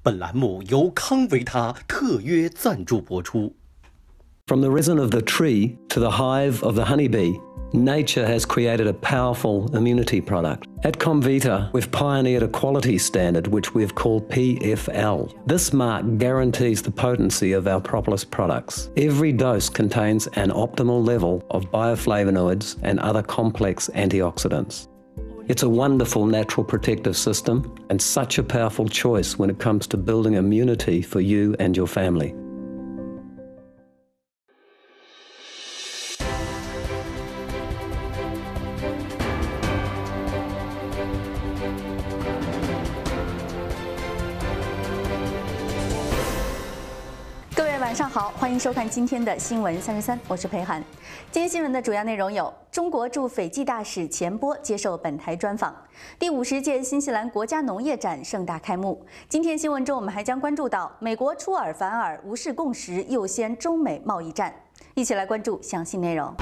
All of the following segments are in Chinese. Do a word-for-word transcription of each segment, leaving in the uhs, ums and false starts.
本栏目由康维他特约赞助播出。 From the resin of the tree to the hive of the honeybee, nature has created a powerful immunity product. At Comvita, we've pioneered a quality standard which we've called P F L. This mark guarantees the potency of our propolis products. Every dose contains an optimal level of bioflavonoids and other complex antioxidants. It's a wonderful natural protective system and such a powerful choice when it comes to building immunity for you and your family. 晚上好，欢迎收看今天的新闻三十三，我是裴涵。今天新闻的主要内容有：中国驻斐济大使钱波接受本台专访；第五十届新西兰国家农业展盛大开幕。今天新闻中，我们还将关注到美国出尔反尔，无视共识，诱掀中美贸易战。一起来关注详细内容。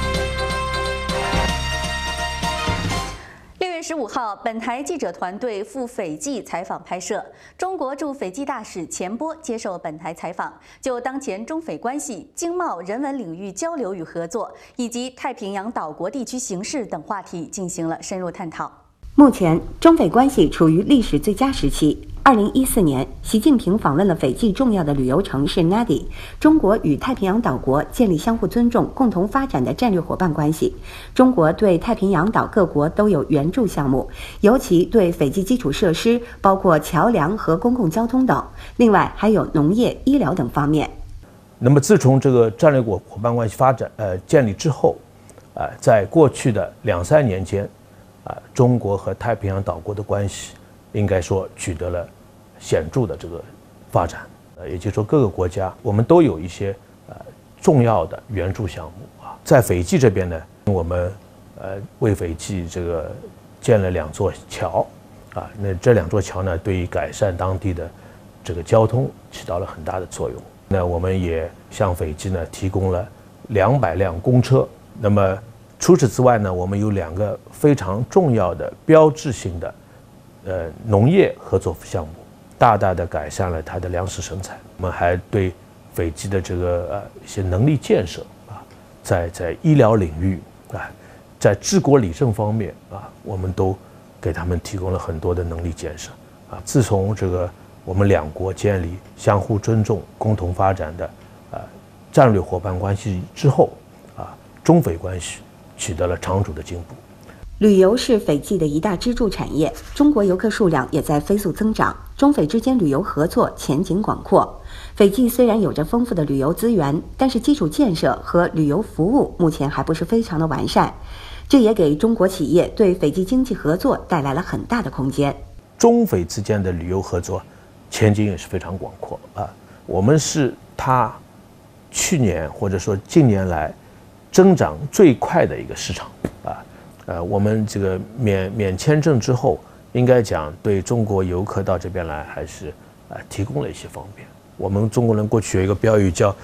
六月十五号，本台记者团队赴斐济采访拍摄。中国驻斐济大使钱波接受本台采访，就当前中斐关系、经贸、人文领域交流与合作，以及太平洋岛国地区形势等话题进行了深入探讨。 目前，中斐关系处于历史最佳时期。二零一四年，习近平访问了斐济重要的旅游城市 Nadi。中国与太平洋岛国建立相互尊重、共同发展的战略伙伴关系。中国对太平洋岛各国都有援助项目，尤其对斐济基础设施，包括桥梁和公共交通等。另外还有农业、医疗等方面。 那么，自从这个战略伙伴关系发展呃建立之后，啊、呃，在过去的两三年间，啊、呃，中国和太平洋岛国的关系应该说取得了显著的这个发展，呃，也就是说各个国家我们都有一些呃重要的援助项目啊。在斐济这边呢，我们呃为斐济这个建了两座桥，啊，那这两座桥呢，对于改善当地的这个交通起到了很大的作用。那我们也向斐济呢提供了两百辆公车。那么除此之外呢，我们有两个非常重要的标志性的呃农业合作项目。大大的改善了它的粮食生产。我们还对斐济的这个呃一些能力建设啊，在在医疗领域啊，在治国理政方面啊，我们都给他们提供了很多的能力建设啊。自从这个我们两国建立相互尊重、共同发展的呃战略伙伴关系之后啊，中斐关系取得了长足的进步。 旅游是斐济的一大支柱产业，中国游客数量也在飞速增长，中斐之间旅游合作前景广阔。斐济虽然有着丰富的旅游资源，但是基础建设和旅游服务目前还不是非常的完善，这也给中国企业对斐济经济合作带来了很大的空间。 中斐之间的旅游合作前景也是非常广阔啊，我们是它去年或者说近年来增长最快的一个市场啊。呃，我们这个免免签证之后，应该讲对中国游客到这边来还是啊、呃、提供了一些方便。我们中国人过去有一个标语叫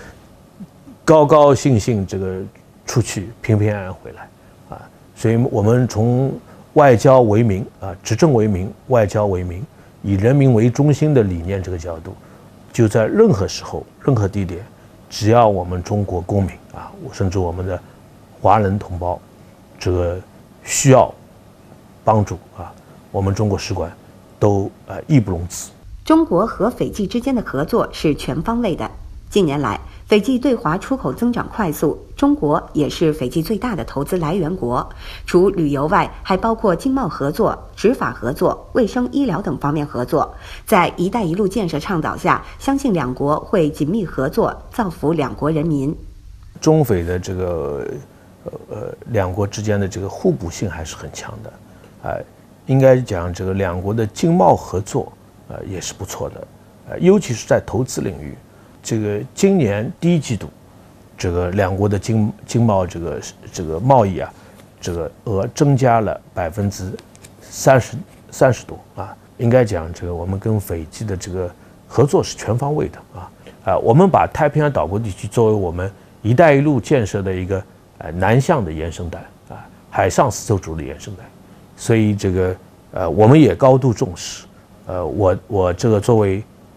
“高高兴兴这个出去，平平安安回来”，啊，所以我们从外交为名啊，执政为名，外交为名，以人民为中心的理念这个角度，就在任何时候、任何地点，只要我们中国公民啊，甚至我们的华人同胞，这个需要帮助啊，我们中国使馆都呃义不容辞。 中国和斐济之间的合作是全方位的。近年来，斐济对华出口增长快速，中国也是斐济最大的投资来源国。除旅游外，还包括经贸合作、执法合作、卫生医疗等方面合作。在“一带一路”建设倡导下，相信两国会紧密合作，造福两国人民。 中斐的这个呃呃两国之间的这个互补性还是很强的，啊、呃，应该讲这个两国的经贸合作呃也是不错的，呃，尤其是在投资领域。这个今年第一季度，这个两国的经经贸这个这个贸易啊，这个额增加了百分之三十三十多啊。应该讲，这个我们跟斐济的这个合作是全方位的啊啊，我们把太平洋岛国地区作为我们“一带一路”建设的一个呃南向的延伸带啊，海上丝绸之路的延伸带，所以这个呃我们也高度重视。呃，我我这个作为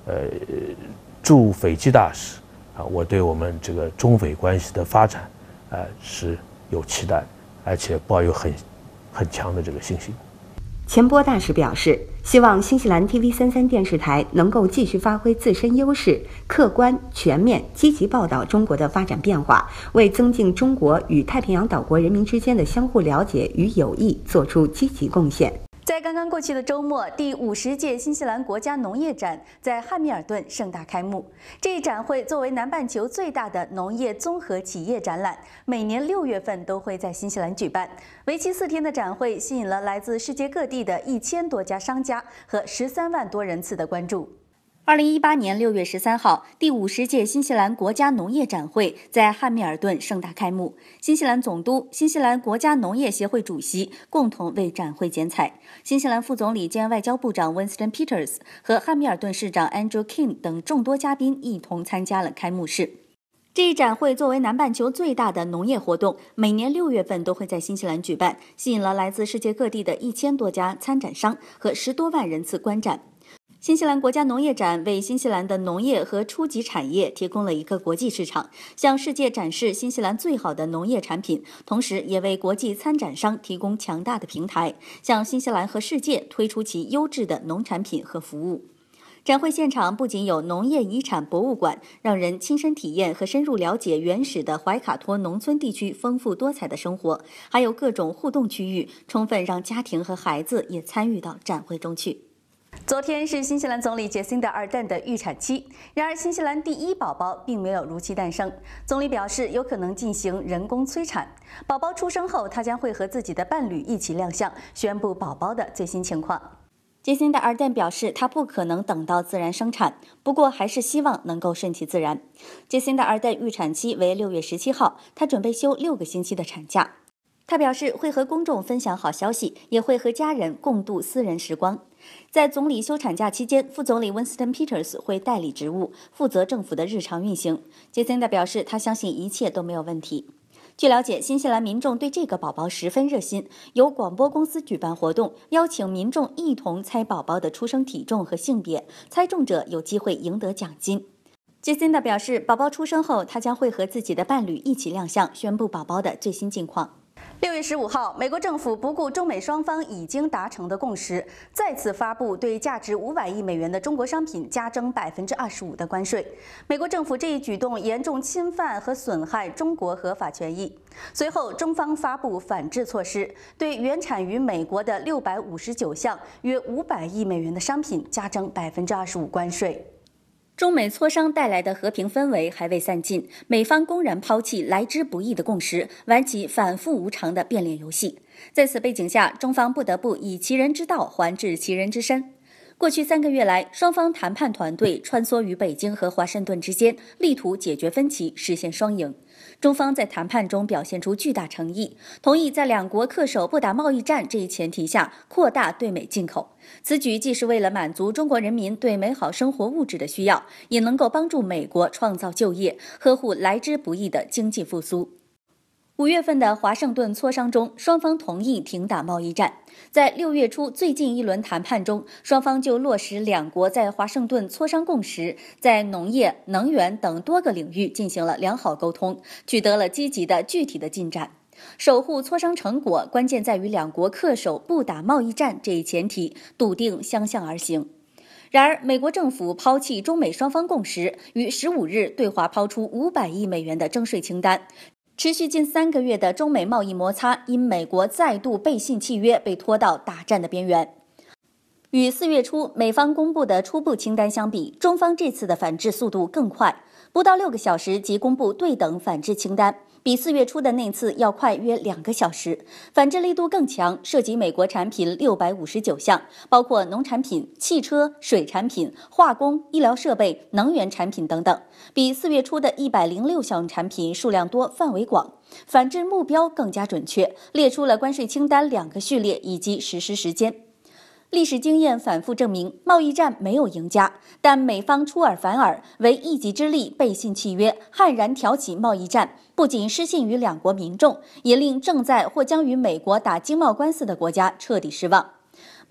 呃驻斐济大使啊，我对我们这个中斐关系的发展啊是有期待，而且抱有很很强的这个信心。 钱波大使表示，希望新西兰 T V 三三电视台能够继续发挥自身优势，客观、全面、积极报道中国的发展变化，为增进中国与太平洋岛国人民之间的相互了解与友谊做出积极贡献。 在刚刚过去的周末，第五十届新西兰国家农业展在汉密尔顿盛大开幕。这一展会作为南半球最大的农业综合企业展览，每年六月份都会在新西兰举办。为期四天的展会吸引了来自世界各地的一千多家商家和十三万多人次的关注。二零一八年六月十三号，第五十届新西兰国家农业展会在汉密尔顿盛大开幕。新西兰总督、新西兰国家农业协会主席共同为展会剪彩。新西兰副总理兼外交部长 Winston Peters 和汉密尔顿市长 Andrew King 等众多嘉宾一同参加了开幕式。这一展会作为南半球最大的农业活动，每年六月份都会在新西兰举办，吸引了来自世界各地的一千多家参展商和十多万人次观展。新西兰国家农业展为新西兰的农业和初级产业提供了一个国际市场，向世界展示新西兰最好的农业产品，同时也为国际参展商提供强大的平台，向新西兰和世界推出其优质的农产品和服务。展会现场不仅有农业遗产博物馆，让人亲身体验和深入了解原始的怀卡托农村地区丰富多彩的生活，还有各种互动区域，充分让家庭和孩子也参与到展会中去。昨天是新西兰总理杰辛达·阿尔登的预产期，然而新西兰第一宝宝并没有如期诞生。总理表示，有可能进行人工催产。宝宝出生后，他将会和自己的伴侣一起亮相，宣布宝宝的最新情况。杰辛达·阿尔登表示，他不可能等到自然生产，不过还是希望能够顺其自然。杰辛达·阿尔登预产期为六月十七号，他准备休六个星期的产假。他表示会和公众分享好消息，也会和家人共度私人时光。在总理休产假期间，副总理 Winston Peters 会代理职务，负责政府的日常运行。杰森达表示，他相信一切都没有问题。据了解，新西兰民众对这个宝宝十分热心，由广播公司举办活动，邀请民众一同猜宝宝的出生体重和性别，猜中者有机会赢得奖金。杰森达表示，宝宝出生后，他将会和自己的伴侣一起亮相，宣布宝宝的最新近况。六月十五号，美国政府不顾中美双方已经达成的共识，再次发布对价值五百亿美元的中国商品加征百分之二十五的关税。美国政府这一举动严重侵犯和损害中国合法权益。随后，中方发布反制措施，对原产于美国的六百五十九项约五百亿美元的商品加征百分之二十五关税。中美磋商带来的和平氛围还未散尽，美方公然抛弃来之不易的共识，玩起反复无常的变脸游戏。在此背景下，中方不得不以其人之道还治其人之身。过去三个月来，双方谈判团队穿梭于北京和华盛顿之间，力图解决分歧，实现双赢。中方在谈判中表现出巨大诚意，同意在两国恪守不打贸易战这一前提下，扩大对美进口。此举既是为了满足中国人民对美好生活物质的需要，也能够帮助美国创造就业，呵护来之不易的经济复苏。五月份的华盛顿磋商中，双方同意停打贸易战。在六月初最近一轮谈判中，双方就落实两国在华盛顿磋商共识，在农业、能源等多个领域进行了良好沟通，取得了积极的具体的进展。守护磋商成果，关键在于两国恪守不打贸易战这一前提，笃定相向而行。然而，美国政府抛弃中美双方共识，于十五日对华抛出五百亿美元的征税清单。持续近三个月的中美贸易摩擦，因美国再度背信契约被拖到打战的边缘。与四月初美方公布的初步清单相比，中方这次的反制速度更快，不到六个小时即公布对等反制清单，比四月初的那次要快约两个小时。反制力度更强，涉及美国产品六百五十九项，包括农产品、汽车、水产品、化工、医疗设备、能源产品等等，比四月初的一百零六项产品数量多、范围广。反制目标更加准确，列出了关税清单两个序列以及实施时间。历史经验反复证明，贸易战没有赢家，但美方出尔反尔，为一己之力背信契约，悍然挑起贸易战，不仅失信于两国民众，也令正在或将与美国打经贸官司的国家彻底失望。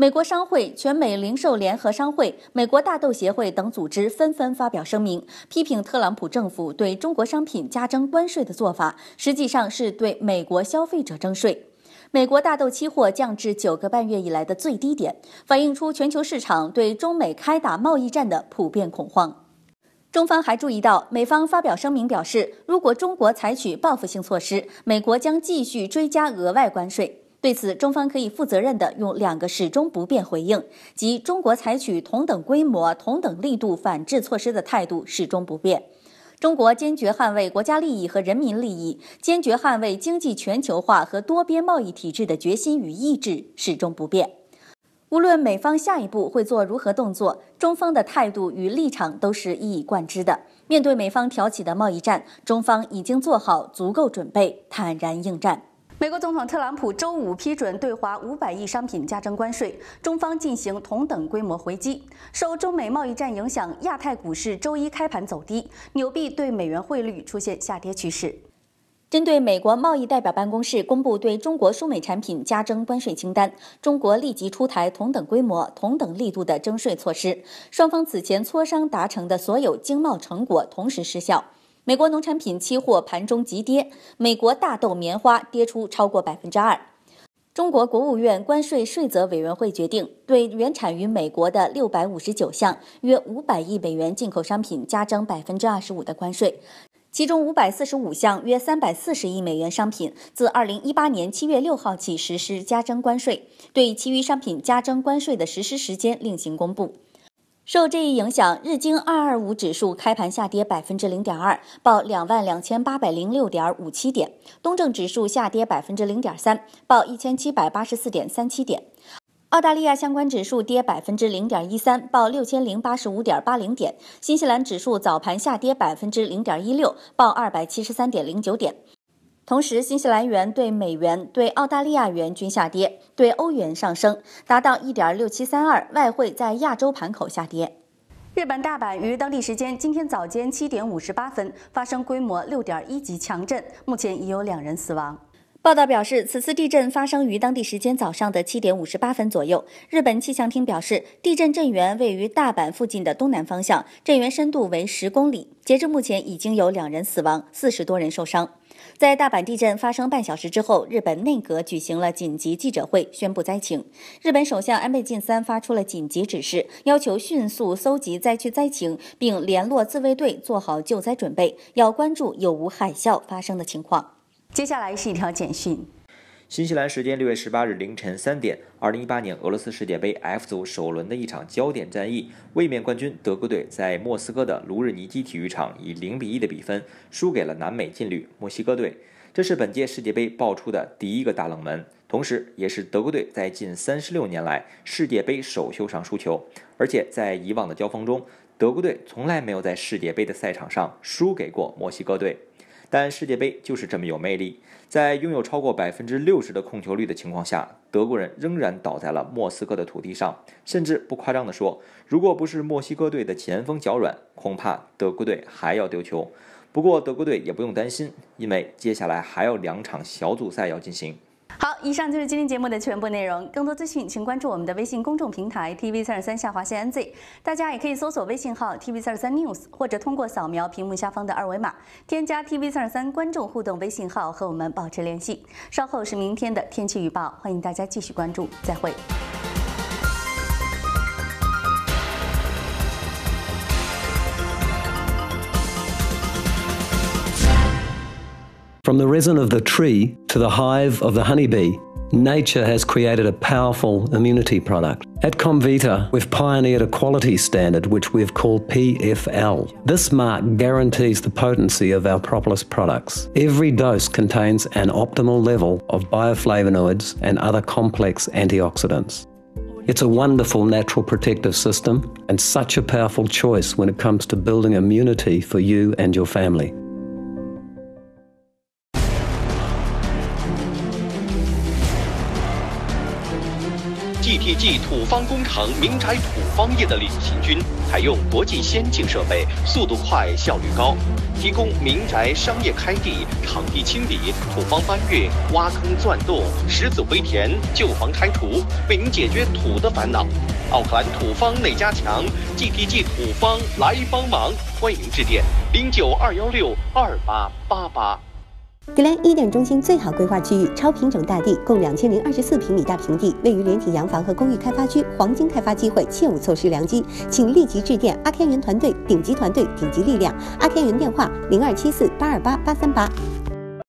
美国商会、全美零售联合商会、美国大豆协会等组织纷纷发表声明，批评特朗普政府对中国商品加征关税的做法，实际上是对美国消费者征税。美国大豆期货降至九个半月以来的最低点，反映出全球市场对中美开打贸易战的普遍恐慌。中方还注意到，美方发表声明表示，如果中国采取报复性措施，美国将继续追加额外关税。对此，中方可以负责任地用两个始终不变回应，即中国采取同等规模、同等力度反制措施的态度始终不变。中国坚决捍卫国家利益和人民利益，坚决捍卫经济全球化和多边贸易体制的决心与意志始终不变。无论美方下一步会做如何动作，中方的态度与立场都是一以贯之的。面对美方挑起的贸易战，中方已经做好足够准备，坦然应战。美国总统特朗普周五批准对华五百亿商品加征关税，中方进行同等规模回击。受中美贸易战影响，亚太股市周一开盘走低，纽币对美元汇率出现下跌趋势。针对美国贸易代表办公室公布对中国输美产品加征关税清单，中国立即出台同等规模、同等力度的征税措施，双方此前磋商达成的所有经贸成果同时失效。美国农产品期货盘中急跌，美国大豆、棉花跌出超过百分之二。中国国务院关税税则委员会决定对原产于美国的六百五十九项约五百亿美元进口商品加征百分之二十五的关税，其中五百四十五项约三百四十亿美元商品自二零一八年七月六号起实施加征关税，对其余商品加征关税的实施时间另行公布。受这一影响，日经二二五指数开盘下跌百分之零点二，报两万两千八百零六点五七点；东证指数下跌百分之零点三，报一千七百八十四点三七点；澳大利亚相关指数跌百分之零点一三，报六千零八十五点八零点；新西兰指数早盘下跌百分之零点一六，报二百七十三点零九点。同时，新西兰元对美元、对澳大利亚元均下跌，对欧元上升，达到 一点六七三二，外汇在亚洲盘口下跌。日本大阪于当地时间今天早间七点五十八分发生规模六点一级强震，目前已有两人死亡。报道表示，此次地震发生于当地时间早上的七点五十八分左右。日本气象厅表示，地震震源位于大阪附近的东南方向，震源深度为十公里。截至目前，已经有两人死亡，四十多人受伤。在大阪地震发生半小时之后，日本内阁举行了紧急记者会，宣布灾情。日本首相安倍晋三发出了紧急指示，要求迅速搜集灾区灾情，并联络自卫队做好救灾准备，要关注有无海啸发生的情况。接下来是一条简讯。 新西兰时间六月十八日凌晨三点，二零一八年俄罗斯世界杯 F 组首轮的一场焦点战役，卫冕冠军德国队在莫斯科的卢日尼基体育场以零比一的比分输给了南美劲旅墨西哥队。这是本届世界杯爆出的第一个大冷门，同时也是德国队在近三十六年来世界杯首秀上输球。而且在以往的交锋中，德国队从来没有在世界杯的赛场上输给过墨西哥队。但世界杯就是这么有魅力，在拥有超过百分之六十的控球率的情况下，德国人仍然倒在了莫斯科的土地上。甚至不夸张地说，如果不是墨西哥队的前锋脚软，恐怕德国队还要丢球。不过德国队也不用担心，因为接下来还有两场小组赛要进行。 好，以上就是今天节目的全部内容。更多资讯，请关注我们的微信公众平台 T V 三十三下划线 N Z。大家也可以搜索微信号 T V 三十三 News， 或者通过扫描屏幕下方的二维码，添加 T V 三十三观众互动微信号和我们保持联系。稍后是明天的天气预报，欢迎大家继续关注。再会。 From the resin of the tree to the hive of the honeybee, nature has created a powerful immunity product. At Comvita, we've pioneered a quality standard which we've called P F L. This mark guarantees the potency of our propolis products. Every dose contains an optimal level of bioflavonoids and other complex antioxidants. It's a wonderful natural protective system and such a powerful choice when it comes to building immunity for you and your family. 记 T G 土方工程民宅土方业的领先军，采用国际先进设备，速度快，效率高，提供民宅商业开地、场地清理、土方搬运、挖坑钻洞、石子回填、旧房拆除，为您解决土的烦恼。奥克兰土方内加强 ，G T G 土方来帮忙，欢迎致电零九二幺六二八八八。 格兰伊甸中心最好规划区域，超平整大地，共两千零二十四平米大平地，位于联体洋房和公寓开发区，黄金开发机会，切勿错失良机，请立即致电阿开源团队，顶级团队，顶级力量。阿开源电话零二七四八二八八三八。